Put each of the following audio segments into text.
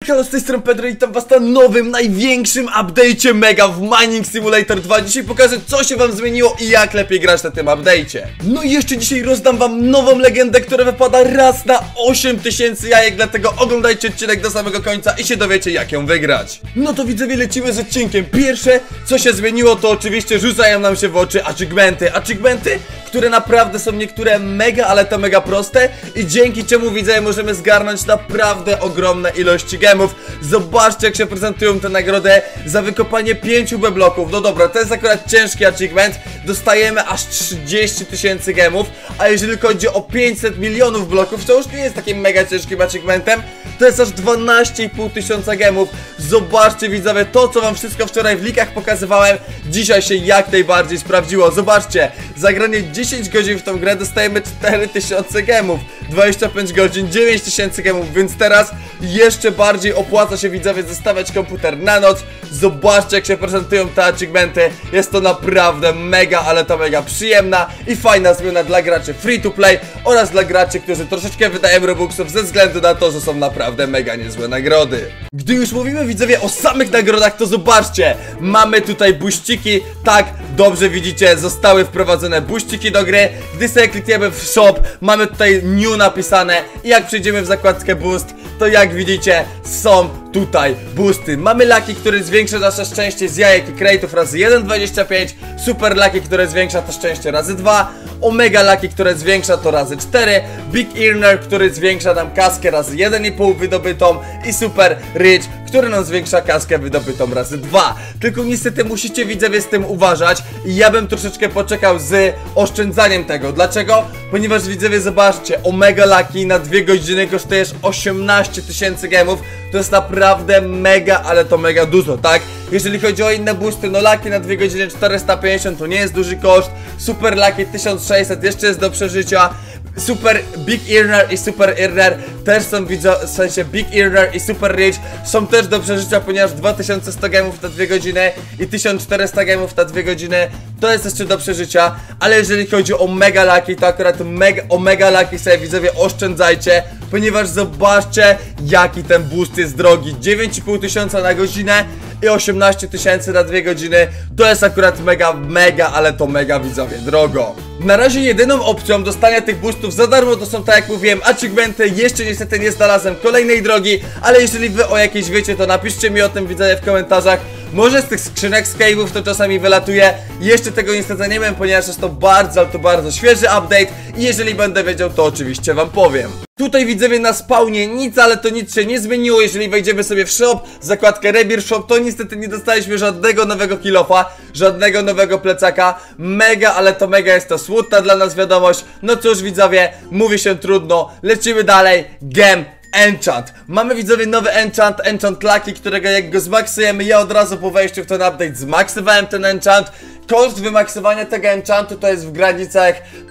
Halo, z tej strony Pedro i witam was na nowym, największym update'cie mega w Mining Simulator 2. Dzisiaj pokażę, co się wam zmieniło i jak lepiej grać na tym update'cie. No i jeszcze dzisiaj rozdam wam nową legendę, która wypada raz na 8000 jajek, dlatego oglądajcie odcinek do samego końca i się dowiecie, jak ją wygrać. No to widzowie, lecimy z odcinkiem. Pierwsze, co się zmieniło, to oczywiście rzucają nam się w oczy achievementy, które naprawdę są niektóre mega, ale to mega proste i dzięki czemu widzowie możemy zgarnąć naprawdę ogromne ilości gemów. Zobaczcie, jak się prezentują te nagrody za wykopanie 5 bloków. No dobra, to jest akurat ciężki achievement. Dostajemy aż 30 000 gemów, a jeżeli chodzi o 500 milionów bloków, to już nie jest takim mega ciężkim achievementem. To jest aż 12 500 gemów. Zobaczcie widzowie, to co wam wszystko wczoraj w likach pokazywałem, dzisiaj się jak najbardziej sprawdziło. Zobaczcie, za granie 10 godzin w tą grę dostajemy 4000 gemów, 25 godzin 9000 gemów, więc teraz jeszcze bardziej opłaca się widzowie zostawiać komputer na noc. Zobaczcie, jak się prezentują te achievementy. Jest to naprawdę mega, ale to mega przyjemna i fajna zmiana dla graczy free to play oraz dla graczy, którzy troszeczkę wydają robuxów ze względu na to, że są naprawdę mega niezłe nagrody. Gdy już mówimy widzowie o samych nagrodach, to zobaczcie, mamy tutaj buściki. Tak, dobrze widzicie, zostały wprowadzone buściki do gry. Gdy sobie klikniemy w shop, mamy tutaj new napisane i jak przejdziemy w zakładkę boost, to jak widzicie są tutaj boosty. Mamy Lucky, który zwiększa nasze szczęście z jajek i crate'ów razy 1,25, Super Lucky, które zwiększa to szczęście razy 2, Omega Lucky, które zwiększa to razy 4, Big Earner, który zwiększa nam kaskę razy 1,5 wydobytą i Super Rich, który nam zwiększa kaskę wydobytą razy 2. Tylko niestety musicie widzowie z tym uważać i ja bym troszeczkę poczekał z oszczędzaniem tego. Dlaczego? Ponieważ widzowie, zobaczcie, Omega Lucky na 2 godziny kosztujesz 18 000 gemów. To jest naprawdę mega, ale to mega dużo, tak? Jeżeli chodzi o inne boosty, no Lucky na 2 godziny 450 to nie jest duży koszt. Super Lucky 1600 jeszcze jest do przeżycia. Super Big Earner i Super Earner też są, w sensie Big Earner i Super Rich są też do przeżycia, ponieważ 2100 gemów na 2 godziny i 1400 gemów na 2 godziny to jest jeszcze do przeżycia. Ale jeżeli chodzi o Mega Lucky, to akurat o Mega Lucky sobie widzowie oszczędzajcie, ponieważ zobaczcie, jaki ten boost jest drogi. 9500 na godzinę i 18 000 na 2 godziny. To jest akurat mega, ale to mega widzowie drogo. Na razie jedyną opcją dostania tych boostów za darmo to są, tak jak mówiłem, achievementy. Jeszcze niestety nie znalazłem kolejnej drogi, ale jeżeli wy o jakiejś wiecie, to napiszcie mi o tym widzowie w komentarzach. Może z tych skrzynek z cave'ów to czasami wylatuje. Jeszcze tego niestety nie wiem, ponieważ jest to bardzo świeży update i jeżeli będę wiedział, to oczywiście wam powiem. Tutaj widzowie na spawnie nic, ale to nic się nie zmieniło. Jeżeli wejdziemy sobie w shop, zakładkę Rebirth Shop, to niestety nie dostaliśmy żadnego nowego kill-offa, żadnego nowego plecaka. Mega, ale to mega jest to smutna dla nas wiadomość. No cóż widzowie, mówi się trudno. Lecimy dalej. Gem Enchant. Mamy widzowie nowy Enchant Lucky, którego jak go zmaksujemy, ja od razu po wejściu w ten update zmaksowałem ten enchant. Koszt wymaksowania tego enchantu to jest w granicach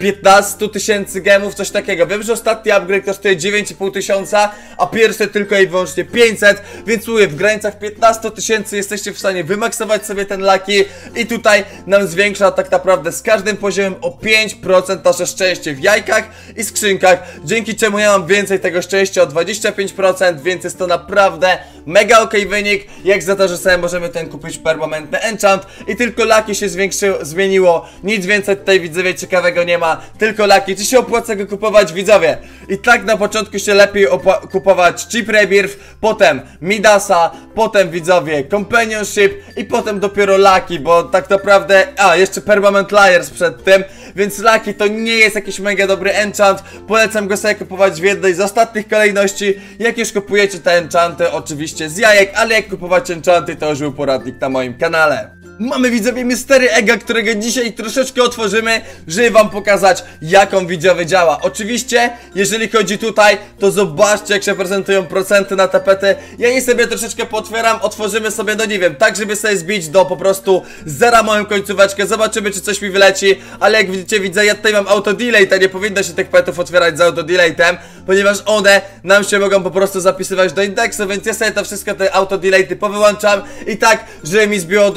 15 000 gemów, coś takiego. Wiem, że ostatni upgrade kosztuje 9500, a pierwszy tylko i wyłącznie 500, więc mówię, w granicach 15 000 jesteście w stanie wymaksować sobie ten Lucky i tutaj nam zwiększa tak naprawdę z każdym poziomem o 5% nasze szczęście w jajkach i skrzynkach, dzięki czemu ja mam więcej tego szczęścia o 25%, więc jest to naprawdę mega okej wynik, jak za to, że sobie możemy ten kupić permanentny enchant i tylko Lucky się zmieniło, nic więcej tutaj widzowie ciekawego nie ma, tylko Lucky. Czy się opłaca go kupować widzowie? I tak na początku się lepiej kupować Cheap Rebirth, potem Midasa, potem widzowie Companionship i potem dopiero Lucky, bo tak naprawdę, jeszcze Permanent Liars przed tym, więc Lucky to nie jest jakiś mega dobry enchant, polecam go sobie kupować w jednej z ostatnich kolejności, jak już kupujecie te enchanty, oczywiście z jajek, ale jak kupować enchanty, to już był poradnik na moim kanale. Mamy widzowie Mystery Egga, którego dzisiaj troszeczkę otworzymy, żeby wam pokazać, jak on widzowie działa. Oczywiście, jeżeli chodzi tutaj, to zobaczcie, jak się prezentują procenty na tapety. Ja je sobie troszeczkę pootwieram, otworzymy sobie, no nie wiem, tak żeby sobie zbić do po prostu zera moją końcóweczkę. Zobaczymy, czy coś mi wyleci, ale jak widzicie, widzę, ja tutaj mam auto delay, to nie powinno się tych petów otwierać z auto delaytem, ponieważ one nam się mogą po prostu zapisywać do indeksu, więc ja sobie to wszystko, te auto delay powyłączam i tak, żeby mi zbiło do 190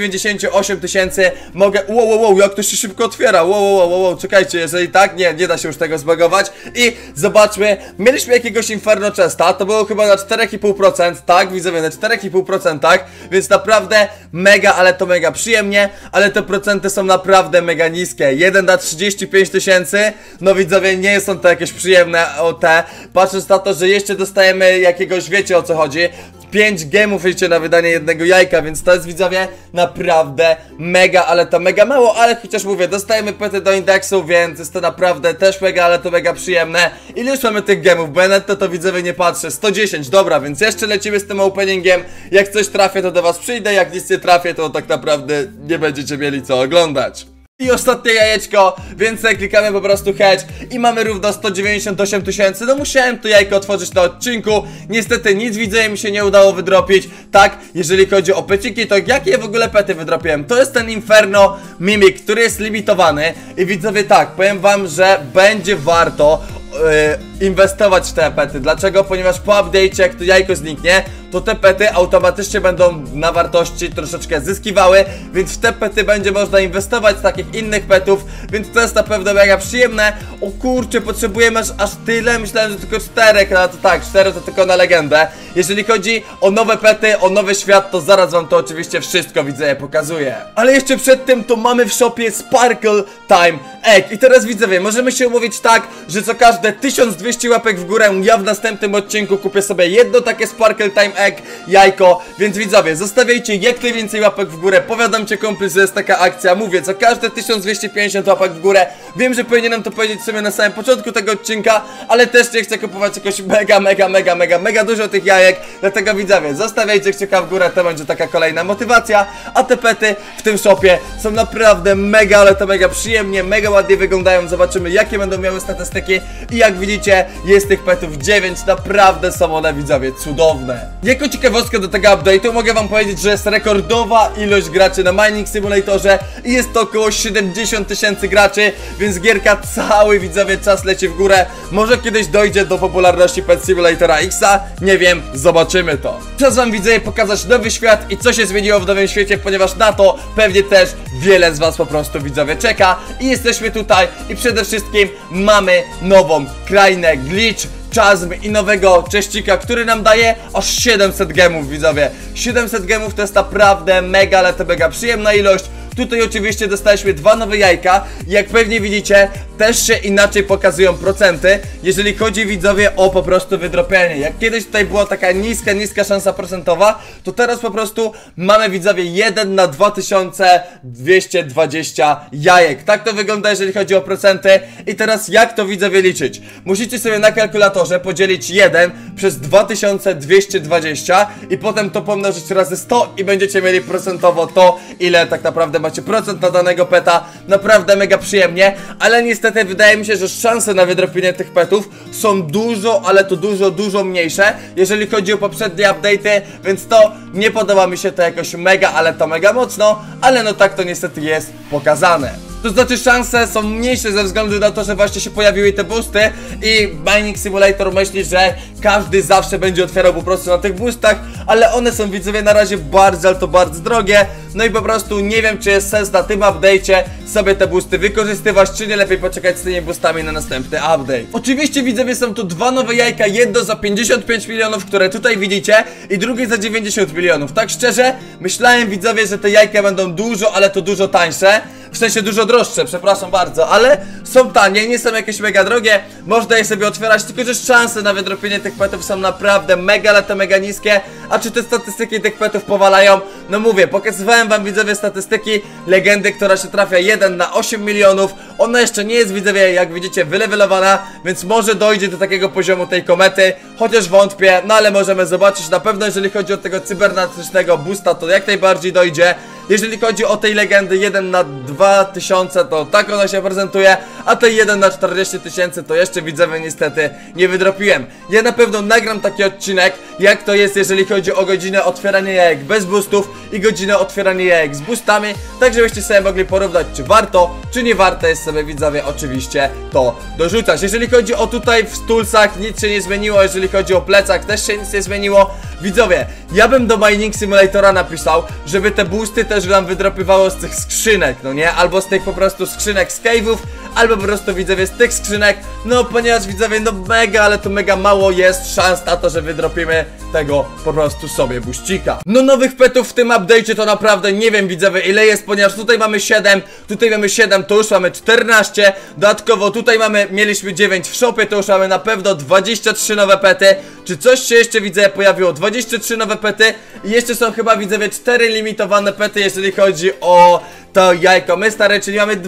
98 tysięcy mogę... Wow, jak to się szybko otwiera. Wow, czekajcie, jeżeli tak, nie da się już tego zbagować. I zobaczmy, mieliśmy jakiegoś Inferno Chesta, to było chyba na 4,5%, tak, widzowie, na 4,5%, tak, więc naprawdę mega, ale to mega przyjemnie, ale te procenty są naprawdę mega niskie. 1 na 35 tysięcy, no widzowie, nie są to jakieś przyjemne patrząc na to, że jeszcze dostajemy jakiegoś, wiecie o co chodzi, 5 gemów idzie na wydanie jednego jajka, więc to jest, widzowie, naprawdę mega, ale to mega mało, ale chociaż mówię, dostajemy pety do indeksu, więc jest to naprawdę też mega, ale to mega przyjemne. Ile już mamy tych gemów? Bo ja na to widzowie nie patrzę. 110, dobra, więc jeszcze lecimy z tym openingiem. Jak coś trafię, to do was przyjdę, jak nic nie trafię, to tak naprawdę nie będziecie mieli co oglądać. I ostatnie jajeczko, więc klikamy po prostu hedge i mamy równo 198 tysięcy. No musiałem to jajko otworzyć na odcinku. Niestety nic, widzę, mi się nie udało wydropić. Tak, jeżeli chodzi o peciki, to jakie w ogóle pety wydropiłem? To jest ten Inferno Mimic, który jest limitowany. I widzowie, tak, powiem wam, że będzie warto inwestować w te pety. Dlaczego? Ponieważ po update'cie, jak to jajko zniknie, to te pety automatycznie będą na wartości troszeczkę zyskiwały, więc w te pety będzie można inwestować z takich innych petów, więc to jest na pewno mega przyjemne. O kurczę, potrzebujemy aż tyle? Myślałem, że tylko 4, no to tak, 4 to tylko na legendę. Jeżeli chodzi o nowe pety, o nowy świat, to zaraz wam to oczywiście wszystko, widzę, pokazuję. Ale jeszcze przed tym to mamy w shopie Sparkle Time Egg. I teraz, widzowie, możemy się umówić tak, że co każde 1200 łapek w górę ja w następnym odcinku kupię sobie jedno takie Sparkle Time Egg jajko, więc widzowie, zostawiajcie jak najwięcej łapek w górę, powiadamcie kumpli, że jest taka akcja, mówię, co każde 1250 łapek w górę. Wiem, że powinienem to powiedzieć sobie na samym początku tego odcinka, ale też nie chcę kupować jakoś mega dużo tych jajek, dlatego widzowie, zostawiajcie kciuka w górę, to będzie taka kolejna motywacja, a te pety w tym shopie są naprawdę mega, ale to mega przyjemnie, mega ładnie wyglądają, zobaczymy jakie będą miały statystyki i jak widzicie, jest tych petów 9, naprawdę są one, widzowie, cudowne. Jako ciekawostkę do tego update'u mogę wam powiedzieć, że jest rekordowa ilość graczy na Mining Simulatorze i jest to około 70 tysięcy graczy, więc gierka cały, widzowie, czas leci w górę. Może kiedyś dojdzie do popularności Pet Simulatora X-a, nie wiem, zobaczymy to. Czas wam, widzowie, pokazać nowy świat i co się zmieniło w nowym świecie, ponieważ na to pewnie też wiele z was po prostu, widzowie, czeka i jesteśmy tutaj i przede wszystkim mamy nową krainę Glitch Chasm i nowego cześcika, który nam daje aż 700 gemów, widzowie. 700 gemów to jest naprawdę mega, ale to mega przyjemna ilość. Tutaj oczywiście dostaliśmy 2 nowe jajka. Jak pewnie widzicie, też się inaczej pokazują procenty, jeżeli chodzi, widzowie, o po prostu wydropienie. Jak kiedyś tutaj była taka niska szansa procentowa, to teraz po prostu mamy, widzowie, 1 na 2220 jajek. Tak to wygląda, jeżeli chodzi o procenty. I teraz jak to, widzowie, liczyć? Musicie sobie na kalkulatorze podzielić 1 przez 2220 i potem to pomnożyć razy 100 i będziecie mieli procentowo to, ile tak naprawdę macie procent na danego peta. Naprawdę mega przyjemnie, ale niestety wydaje mi się, że szanse na wydropienie tych petów są dużo, ale to dużo mniejsze, jeżeli chodzi o poprzednie update'y, więc to nie podoba mi się to jakoś mega, ale to mega mocno, ale no tak to niestety jest pokazane. To znaczy szanse są mniejsze ze względu na to, że właśnie się pojawiły te boosty i Mining Simulator myśli, że każdy zawsze będzie otwierał po prostu na tych boostach, ale one są, widzowie, na razie bardzo, ale to bardzo drogie. No i po prostu nie wiem, czy jest sens na tym update'cie sobie te boosty wykorzystywać, czy nie lepiej poczekać z tymi boostami na następny update. Oczywiście, widzowie, są tu 2 nowe jajka, jedno za 55 milionów, które tutaj widzicie, i drugie za 90 milionów. Tak szczerze, myślałem, widzowie, że te jajka będą dużo, ale to dużo tańsze. W sensie dużo droższe, przepraszam bardzo, ale są tanie, nie są jakieś mega drogie. Można je sobie otwierać, tylko że szanse na wydropienie tych petów są naprawdę mega, ale to mega niskie. A czy te statystyki tych petów powalają? No mówię, pokazywałem wam, widzowie, statystyki legendy, która się trafia 1 na 8 milionów. Ona jeszcze nie jest, widzowie, jak widzicie, wylewelowana, więc może dojdzie do takiego poziomu tej komety, chociaż wątpię, no ale możemy zobaczyć. Na pewno jeżeli chodzi o tego cybernetycznego boosta, to jak najbardziej dojdzie. Jeżeli chodzi o tej legendy 1 na 2000, to tak ona się prezentuje, a tej 1 na 40 tysięcy to jeszcze, widzowie, niestety nie wydropiłem. Ja na pewno nagram taki odcinek, jak to jest, jeżeli chodzi o godzinę otwierania jajek bez boostów i godzinę otwierania jajek z boostami, tak żebyście sobie mogli porównać, czy warto, czy nie warto jest sobie widzowie oczywiście to dorzucać. Jeżeli chodzi o tutaj w toolsach, nic się nie zmieniło. Jeżeli chodzi o plecach, też się nic nie zmieniło. Widzowie, ja bym do Mining Simulatora napisał, żeby te boosty też nam wydropywało z tych skrzynek, no nie? Albo z tych po prostu skrzynek z cave'ów, albo po prostu widzowie z tych skrzynek. No ponieważ widzowie, no mega, ale to mega mało jest szans na to, że wydropimy tego po prostu sobie buścika. No nowych petów w tym update'cie to naprawdę nie wiem widzowie ile jest, ponieważ tutaj mamy 7, to już mamy 14. Dodatkowo tutaj mieliśmy 9 w shopie, to już mamy na pewno 23 nowe pety. Czy coś się jeszcze widzę pojawiło? 23 nowe pety i jeszcze są chyba widzowie 4 limitowane pety, jeżeli chodzi o to jajko my stare, czyli mamy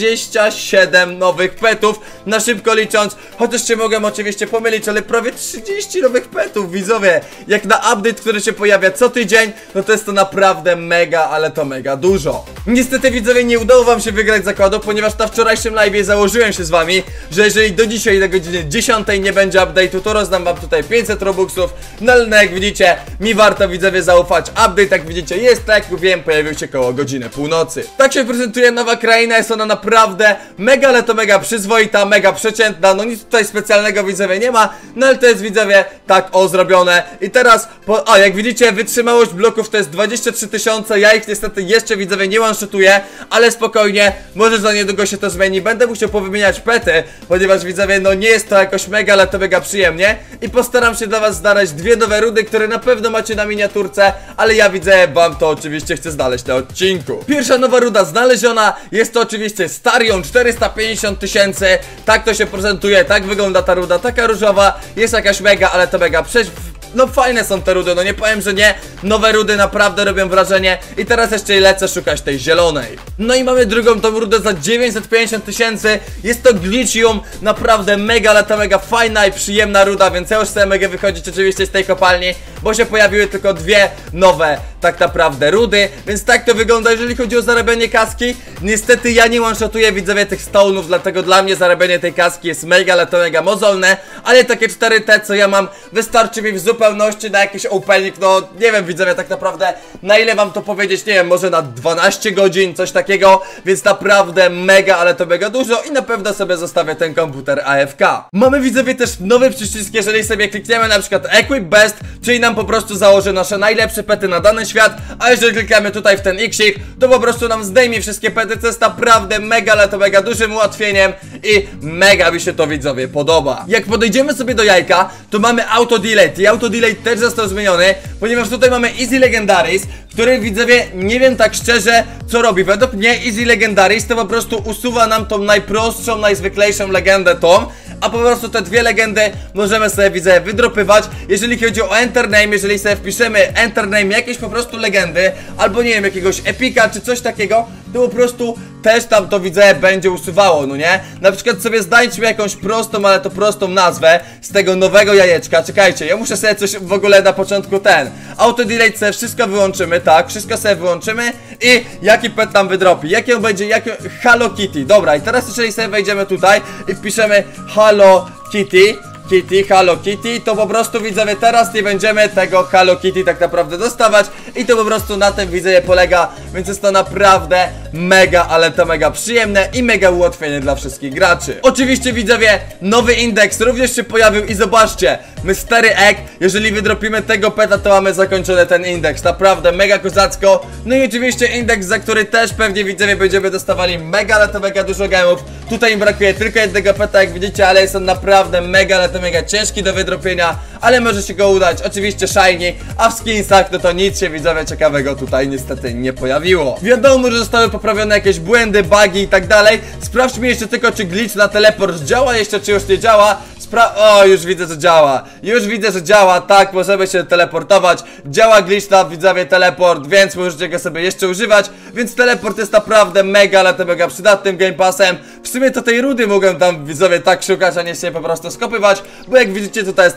27 nowych petów, na szybko licząc, chociaż się mogę oczywiście pomylić, ale prawie 30 nowych petów widzowie. Jak na update, który się pojawia co tydzień, no to jest to naprawdę mega, ale to mega dużo. Niestety widzowie, nie udało wam się wygrać zakładu, ponieważ na wczorajszym live'ie założyłem się z wami, że jeżeli do dzisiaj na godzinie 10 nie będzie update'u, to rozdam wam tutaj 500 robuxów. No ale jak widzicie, mi warto widzowie zaufać. Update, jak widzicie, jest, tak jak mówiłem, pojawił się koło godziny północy. Tak się prezentuje nowa kraina, jest ona naprawdę mega, ale to mega przyzwoita, mega przeciętna. No nic tutaj specjalnego widzowie nie ma, no ale to jest widzowie tak zrobione. I teraz, jak widzicie, wytrzymałość bloków to jest 23 000, ja ich niestety jeszcze widzowie nie one-shotuję, ale spokojnie, może za niedługo się to zmieni. Będę musiał powymieniać pety, ponieważ widzowie, no nie jest to jakoś mega, ale to mega przyjemnie. I postaram się dla was znaleźć dwie nowe rudy, które na pewno macie na miniaturce, ale ja widzę, wam to oczywiście chcę znaleźć na odcinku. Pierwsza nowa ruda znaleziona, jest to oczywiście Starion, 450 000. Tak to się prezentuje, tak wygląda ta ruda, taka różowa, jest jakaś mega, ale to mega no fajne są te rudy, no nie powiem, że nie. Nowe rudy naprawdę robią wrażenie. I teraz jeszcze lecę szukać tej zielonej. No i mamy drugą tą rudę za 950 000. Jest to Glitchium, naprawdę mega, ale to mega fajna i przyjemna ruda. Więc ja już sobie mogę wychodzić oczywiście z tej kopalni, bo się pojawiły tylko dwie nowe tak naprawdę rudy. Więc tak to wygląda, jeżeli chodzi o zarabianie kaski. Niestety ja nie one-shotuję widzowie tych stone'ów, dlatego dla mnie zarabianie tej kaski jest mega, ale to mega mozolne. Ale takie 4T, co ja mam, wystarczy mi w zupełności na jakiś opening. No nie wiem widzowie tak naprawdę na ile wam to powiedzieć, nie wiem, może na 12 godzin, coś takiego. Więc naprawdę mega, ale to mega dużo i na pewno sobie zostawię ten komputer AFK. Mamy widzowie też nowy przycisk, jeżeli sobie klikniemy na przykład Equip Best, czyli nam po prostu założy nasze najlepsze pety na dany świat. A jeżeli klikamy tutaj w ten X-ik, to po prostu nam zdejmie wszystkie pety, co jest naprawdę mega, ale to mega dużym ułatwieniem i mega mi się to widzowie podoba. Jak podejdziemy sobie do jajka, to mamy Auto Delete i Auto Delete też został zmieniony, ponieważ tutaj mamy Easy Legendaries, który widzowie nie wiem tak szczerze co robi. Według mnie Easy Legendaries to po prostu usuwa nam tą najprostszą, najzwyklejszą legendę tą, a po prostu te dwie legendy możemy sobie widzowie wydropywać. Jeżeli chodzi o Enter Name, jeżeli sobie wpiszemy Enter Name jakieś po prostu legendy, albo nie wiem, jakiegoś epika czy coś takiego, to po prostu też tam to widzowie będzie usuwało, no nie? Na przykład sobie znajdźmy jakąś prostą, ale to prostą nazwę z tego nowego jajeczka. Czekajcie, ja muszę sobie coś w ogóle na początku Auto Delete sobie wszystko wyłączymy, tak? Wszystko sobie wyłączymy i jaki pet nam wydropi? Jaki on będzie? Hello Kitty. Dobra, i teraz jeżeli sobie wejdziemy tutaj i wpiszemy Hello Kitty, Hello Kitty, to po prostu widzowie teraz nie będziemy tego Hello Kitty tak naprawdę dostawać i to po prostu na tym widzowie polega, więc jest to naprawdę mega, ale to mega przyjemne i mega ułatwienie dla wszystkich graczy. Oczywiście widzowie, nowy indeks również się pojawił i zobaczcie, Mystery Egg, jeżeli wydropimy tego peta, to mamy zakończony ten indeks, naprawdę mega kozacko. No i oczywiście indeks, za który też pewnie widzowie będziemy dostawali mega, ale to mega dużo gemów. Tutaj im brakuje tylko jednego peta, jak widzicie, ale jest on naprawdę mega, ale to mega ciężki do wydropienia, ale może się go udać. Oczywiście shiny, a w skinsach no to nic się widzowie ciekawego tutaj niestety nie pojawiło. Wiadomo, że zostały poprawione jakieś błędy, bugi i tak dalej. Sprawdźmy jeszcze tylko, czy glitch na teleport działa jeszcze, czy już nie działa. O, już widzę, że działa. Już widzę, że działa, tak, możemy się teleportować. Działa glitch na widzowie teleport, więc możecie go sobie jeszcze używać. Więc teleport jest naprawdę mega, ale to mega przydatnym Game Passem. W sumie to tej rudy mogę tam widzowie tak szukać, a nie się po prostu skopywać. Bo jak widzicie, tutaj jest na przykład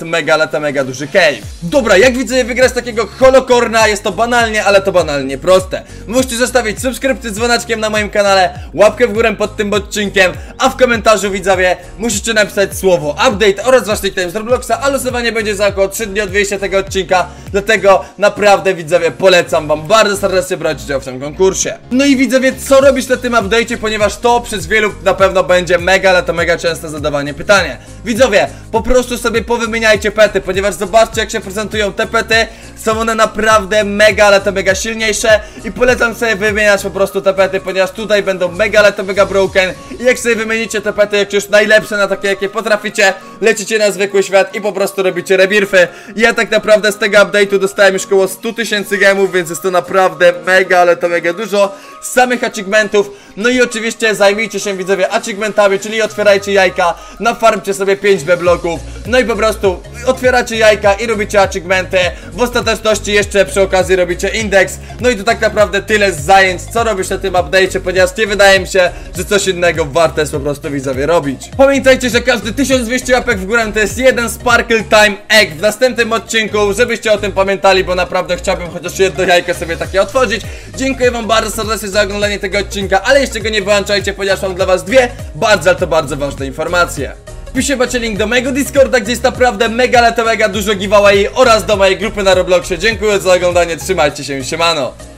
mega duży cave. Dobra, jak widzę wygrać takiego holokorna, jest to banalnie, ale to banalnie proste. Musicie zostawić subskrypcję z dzwoneczkiem na moim kanale, łapkę w górę pod tym odcinkiem, a w komentarzu, widzowie, musicie napisać słowo update oraz wasz nickname z Robloxa, a losowanie będzie za około 3 dni od wyjścia tego odcinka. Dlatego naprawdę, widzowie, polecam wam bardzo serdecznie brać udział w tym konkursie. No i widzowie, co robić na tym update'cie, ponieważ to przez wielu na pewno będzie mega, ale to mega częste zadawanie pytania. Widzowie, po prostu sobie powymieniajcie pety, ponieważ zobaczcie, jak się prezentują te pety. Są one naprawdę mega, ale to mega silniejsze i polecam sobie wymieniać po prostu te pety, ponieważ tutaj będą mega, ale to mega broken. I jak sobie wymienicie te pety, jak już najlepsze na takie, jakie potraficie, lecicie na zwykły świat i po prostu robicie rebirfy. Ja tak naprawdę z tego update'u dostałem już około 100 000 gemów, więc jest to naprawdę mega, ale to mega dużo samych achievementów. No i oczywiście zajmijcie się, widzowie, achievementami, czyli otwierajcie jajka, nafarmcie sobie 5 bloków, no i po prostu otwieracie jajka i robicie achievementy. W ostateczności jeszcze przy okazji robicie indeks. No i to tak naprawdę tyle z zajęć, co robisz na tym update'cie, ponieważ nie wydaje mi się, że coś innego warte jest po prostu, widzowie, robić. Pamiętajcie, że każdy 1200 łapek w górę to jest jeden Sparkle Time Egg w następnym odcinku, żebyście o tym pamiętali, bo naprawdę chciałbym chociaż jedno jajko sobie takie otworzyć. Dziękuję wam bardzo serdecznie za oglądanie tego odcinka, ale jeszcze go nie wyłączajcie, ponieważ mam dla was dwie bardzo, ale to bardzo ważne informacje. W opisie macie link do mojego Discorda, gdzie jest naprawdę mega, ale to mega dużo giveaway oraz do mojej grupy na Robloxie. Dziękuję za oglądanie, trzymajcie się, siemano.